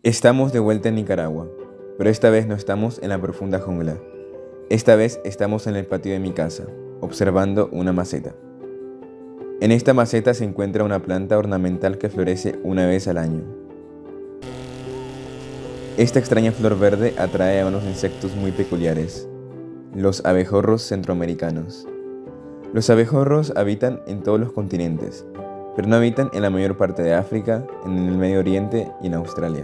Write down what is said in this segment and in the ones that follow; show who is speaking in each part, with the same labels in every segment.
Speaker 1: Estamos de vuelta en Nicaragua, pero esta vez no estamos en la profunda jungla. Esta vez estamos en el patio de mi casa, observando una maceta. En esta maceta se encuentra una planta ornamental que florece una vez al año. Esta extraña flor verde atrae a unos insectos muy peculiares, los abejorros centroamericanos. Los abejorros habitan en todos los continentes, pero no habitan en la mayor parte de África, en el Medio Oriente y en Australia.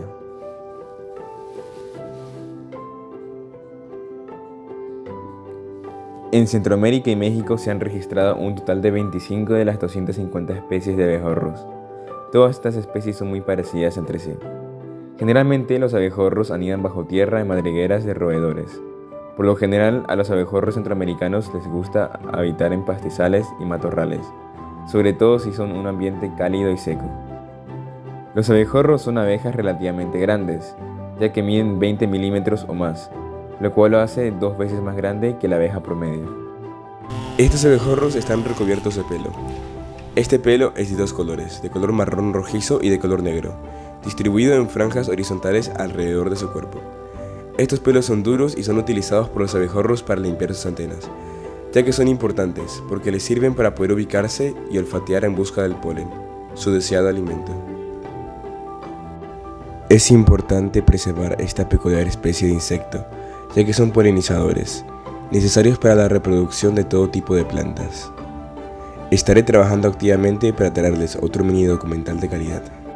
Speaker 1: En Centroamérica y México se han registrado un total de 25 de las 250 especies de abejorros. Todas estas especies son muy parecidas entre sí. Generalmente los abejorros anidan bajo tierra en madrigueras de roedores. Por lo general a los abejorros centroamericanos les gusta habitar en pastizales y matorrales, sobre todo si son un ambiente cálido y seco. Los abejorros son abejas relativamente grandes, ya que miden 20 milímetros o más, lo cual lo hace 2 veces más grande que la abeja promedio.
Speaker 2: Estos abejorros están recubiertos de pelo. Este pelo es de 2 colores, de color marrón rojizo y de color negro, distribuido en franjas horizontales alrededor de su cuerpo. Estos pelos son duros y son utilizados por los abejorros para limpiar sus antenas, ya que son importantes porque les sirven para poder ubicarse y olfatear en busca del polen, su deseado alimento. Es importante preservar esta peculiar especie de insecto, ya que son polinizadores, necesarios para la reproducción de todo tipo de plantas. Estaré trabajando activamente para traerles otro mini documental de calidad.